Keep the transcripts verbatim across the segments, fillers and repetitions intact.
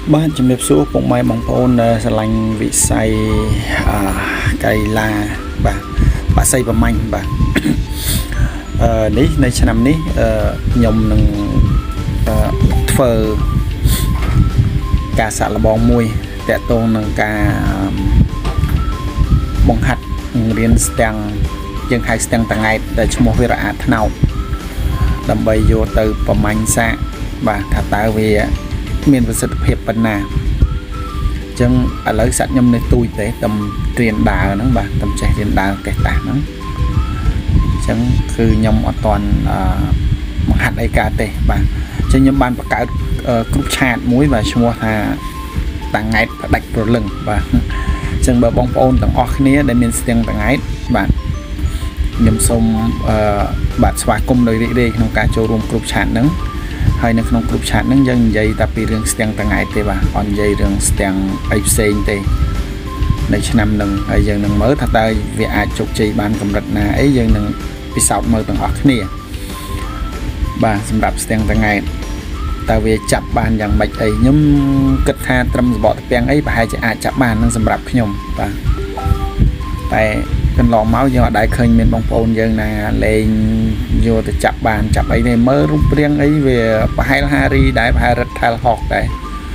Banជំរាបសួរពុកម៉ែបងប្អូនដែលស្រឡាញ់វិស័យអឺកីឡាបាទបាក់សីប្រមាញ់បាទអឺនេះនៅឆ្នាំនេះអឺខ្ញុំនឹងអឺធ្វើការសាក់លបងមួយតាក់ទងនឹងការបង្ហាត់រៀនស្ទាំងយើងហៅស្ទាំងតង៉ែតដែលឈ្មោះវិរៈថ្នោតដើម្បីយកទៅប្រមាញ់សាក់បាទថាតើវាមានប្រសិទ្ធភាពប៉ុណ្ណាអញ្ចឹងឥឡូវសាក់ខ្ញុំនៅទូចទេតំត្រៀនដើរហ្នឹងបាទតំចេះរៀនដើរកេះតាស់ហ្នឹងអញ្ចឹងគឺខ្ញុំអត់ទាន់អឺបង្ហាត់អីការទេបាទអញ្ចឹងខ្ញុំបានបង្កើតគ្រុបឆាតមួយបាទឈ្មោះថាតង៉ែតផ្ដាច់ប្រលឹងបាទអញ្ចឹងបើបងប្អូនទាំងអស់គ្នាដែលមានស្ទាំងតង៉ែតបាទខ្ញុំសូមអឺបាទស្វាគមន៍ដោយរីករាយក្នុងការចូលរួមគ្រុបឆាតហ្នឹងហើយនៅក្នុងគ្រុបឆាតហ្នឹងយើងនិយាយតែពីរឿងស្ទាំងតង៉ែតទេបាទអត់និយាយរឿងស្ទាំងអីផ្សេងទេនៅឆ្នាំហ្នឹងហើយយើងនឹងមើលថាតើវាអាចជោគជ័យបានកម្រិតណាអីយើងនឹងពិសោធន៍មើលទាំងអស់គ្នាបាទសម្រាប់ស្ទាំងតង៉ែតតើវាចាប់បានយ៉ាងម៉េចអីខ្ញុំគិតថាត្រឹមសបកតាពាំងអីប្រហែលជាអាចចាប់បាននឹងសម្រាប់ខ្ញុំបាទតែកន្លងមកយើងអត់ដែលឃើញមានបងប្អូនយើងណាលេងយកទៅចាប់បានចាប់អីទេមើលរូបរាងអីវាប្រហែលហារីដែរប្រហែលរឹតថែលហុកដែរ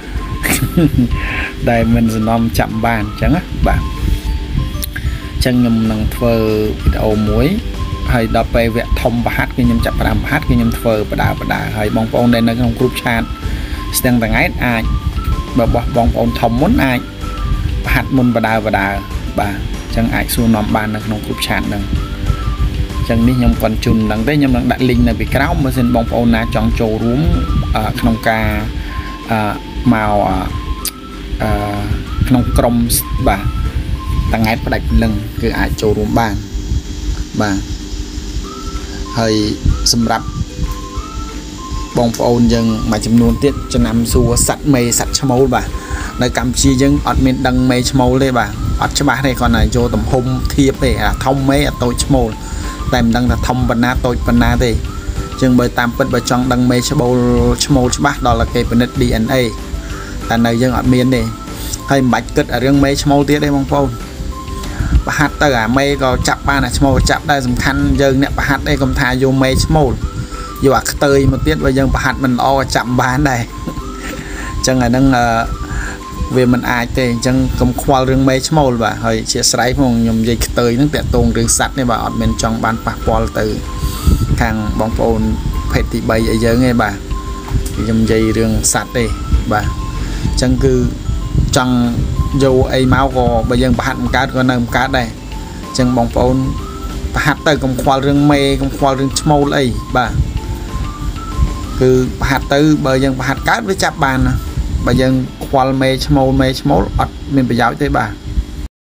ដែលមិនសំណំចាប់បានអញ្ចឹងណាបាទអញ្ចឹងខ្ញុំនឹងធ្វើវីដេអូមួយហើយដល់ពេលវគ្គធំប្រហាត់គឺខ្ញុំចាប់ប្រាំប្រហាត់គឺខ្ញុំធ្វើបដាបដាហើយបងប្អូនដែលនៅក្នុងគ្រុបឆាតស្ទាំងតង៉ែតអាចបើបោះបងប្អូនធំមុនអាចប្រហាត់មុនបដាបដាបាទចឹងអាចសួរនាំបាននៅក្នុងគ្រុបឆាតហ្នឹងចឹងនេះខ្ញុំគាត់ជូនហ្នឹងទេខ្ញុំនឹងដាក់ link នៅពីក្រោមបើសិនបងប្អូនណាចង់ចូលរួមក្នុងការមកអឺក្នុងក្រុមបាទតង៉ែតផ្ដាច់លឹងគឺអាចចូលរួមបានបាទហើយសម្រាប់បងប្អូនយើងមួយចំនួនទៀតចំណាំសួរសัตว์មេសัตว์ឈ្មោលបាទនៅកម្ពុជាយើងអត់មានដឹងមេឈ្មោលទេបាទអត់ច្បាស់ទេគ្រាន់តែយកទំហំធៀបទេអាធំមេអាតូចឈ្មោលតែមិនដឹងថាធំប៉ុណ្ណាតូចប៉ុណ្ណាទេជាងបើតាមពិតបើចង់ដឹងមេឈ្មោលឈ្មោលច្បាស់ដល់គេពិនិត្យ D N A តែនៅយើងអត់មានទេហើយមិនបាច់គិតរឿងមេឈ្មោលទៀតទេបងប្អូនប្រហាត់ទៅអាមេក៏ចាប់បានអាឈ្មោលចាប់ដែរសំខាន់យើងអ្នកប្រហាត់អីកុំថាយកមេឈ្មោលយកអាខ្ទើយមកទៀតបើយើងប្រហាត់មិនល្អក៏ចាប់បានដែរអញ្ចឹងអាហ្នឹងវាមិនអាចទេអញ្ចឹងកុំខ្វល់រឿងមេឈ្មោលបាទហើយជាស្រ័យផងខ្ញុំនិយាយខ្ទើយហ្នឹងតាក់ទងរឿងសัตว์នេះបាទអត់មានចង់បានប៉ះពាល់ទៅខាងបងប្អូនភេទទីបីអីយើងទេបាទខ្ញុំនិយាយរឿងសัตว์ទេបាទអញ្ចឹងគឺចង់យកអីមកក៏បើយើងប្រហាត់មិនកើតក៏នៅមិនកើតដែរអញ្ចឹងបងប្អូនប្រហាត់ទៅកុំខ្វល់រឿងមេកុំខ្វល់រឿងឈ្មោលអីបាទគឺប្រហាត់ទៅបើយើងប្រហាត់កើតវាចាប់បានណាបើយើងខ្វល់មេឈ្មោលមេឈ្មោលអត់មានប្រយោជន៍ទេបាទ